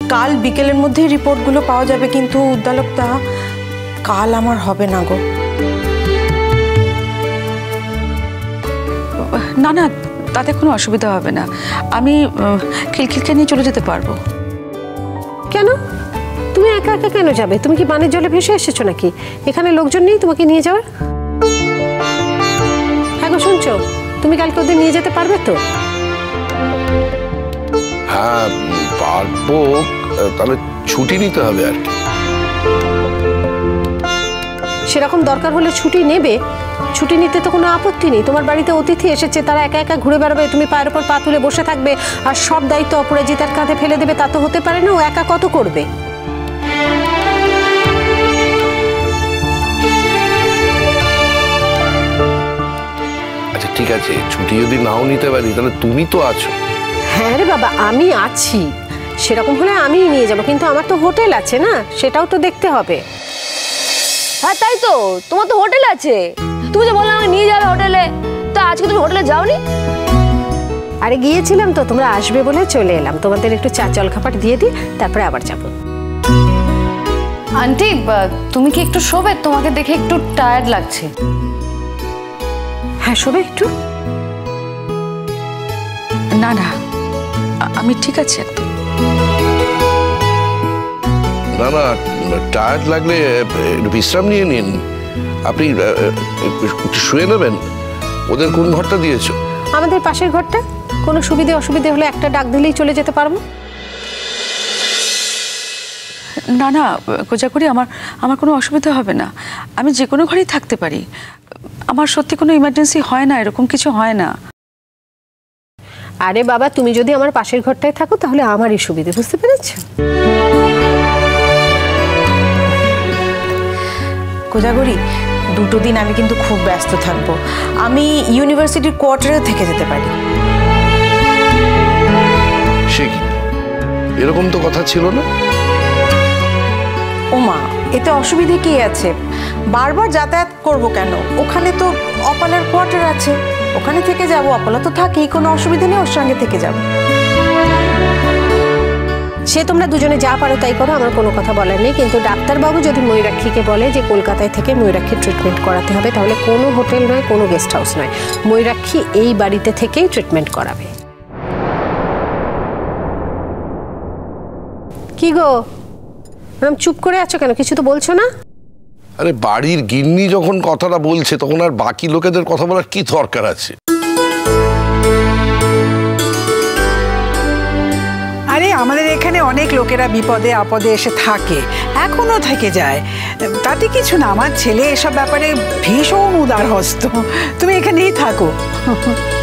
কাল বিকেলের মধ্যে রিপোর্টগুলো পাওয়া যাবে, কিন্তু উদ্দালকদা কাল আমার হবে না গো। না না, তাতে কোনো অসুবিধা হবে না, আমি খিলখিলকে নিয়ে চলে যেতে পারবো। কেন? তুমি একা একা কেন যাবে? তুমি কি বানের জলে ভেসে এসেছো নাকি? এখানে লোকজন নেই তোমাকে নিয়ে যাওয়ার? হ্যাঁ গো, শুনছো? তুমি কালকে ওদের নিয়ে যেতে পারবে তো? হ্যাঁ পারবো, তবে ছুটি নিতে হবে আর কি। সেরকম দরকার হলে ছুটি নেবে, ছুটি নিতে তো কোনো আপত্তি নেই। তোমার বাড়িতে অতিথি এসেছে, তারা একা একা ঘুরে বেড়াবে, তুমি পায়ের ওপর পা তুলে বসে থাকবে আর সব দায়িত্ব অপরাজিতার কাঁধে ফেলে দেবে, তা তো হতে পারে না। ও একা কত করবে? আচ্ছা ঠিক আছে, ছুটি যদি নাও নিতে পারি তাহলে তুমি তো আছো। হ্যাঁ রে বাবা, আমি আছি, সেরকম হলে আমিই নিয়ে যাবো, কিন্তু আমার তো হোটেল আছে না, সেটাও তো দেখতে হবে। হ্যাঁ তাই তো, তোমার তো হোটেল আছে, তুমি যে বললে আমাকে নিয়ে যাবে হোটেলে, তো আজকে তুমি হোটেলে যাওনি? আরে গিয়েছিলাম তো, তোমরা আসবে বলে চলে এলাম, তোমাদের একটু চা জলখাবার দিয়ে দিই, তারপরে আবার যাব। আন্টি, তুমি কি একটু শোবে? তোমাকে দেখে একটু টায়ার্ড লাগছে। হ্যাঁ শোবে একটু। না না, আমি ঠিক আছি একদম। না না, টায়ার্ড লাগলে বিশ্রাম নিয়ে নিন। আপনি একটু শুয়ে নেবেন। ওদের কোন ঘরটা দিয়েছো? আমাদের পাশের ঘরটা। কোনো সুবিধে অসুবিধে হলে একটা ডাক দিলেই চলে যেতে পারবো। না না কোজাগরি, আমার কোনো অসুবিধা হবে না, আমি যে কোনো ঘরেই থাকতে পারি। আমার সত্যি কোনো ইমার্জেন্সি হয় না, এরকম কিছু হয় না। আরে বাবা, তুমি যদি আমার পাশের ঘরটায় থাকো তাহলে আমারই সুবিধে, বুঝতে পেরেছো? কোজাগরি, দুটো দিন আমি কিন্তু খুব ব্যস্ত থাকবো, আমি ইউনিভার্সিটির কোয়ার্টারে থেকে যেতে পারি। সে কি, এরকম তো কথা ছিল না। ওমা, এতে অসুবিধে কি আছে? বারবার যাতায়াত করব কেন? ওখানে তো অপালার কোয়ার্টার আছে, ওখানে থেকে যাব। অপালা তো থাকেই, কোনো অসুবিধা নেই, ওর সঙ্গে থেকে যাব। সে তোমরা দুজনে যা পারো তাই করো, আমার কোনো কথা বলার নেই। কিন্তু ডাক্তারবাবু যদি ময়ূরাক্ষীকে বলে যে কলকাতায় থেকে ময়ূরাক্ষীর ট্রিটমেন্ট করাতে হবে, তাহলে কোনো হোটেল নয়, কোনো গেস্ট হাউস নয়, ময়ূরাক্ষী এই বাড়িতে থেকেই ট্রিটমেন্ট করাবে। কি গো, চুপ করে আছো কেন? কিছু তো বলছো না? আরে বাড়ির গিন্নি যখন কথাটা বলছে তখন আর বাকি লোকেদের কথা বলার কি দরকার আছে? আরে আমাদের এখানে অনেক লোকেরা বিপদে আপদে এসে থাকে, এখনো থেকে যায়, তাতে কিছু না। আমার ছেলে এসব ব্যাপারে ভীষণ উদারহস্ত, তুমি এখানেই থাকো।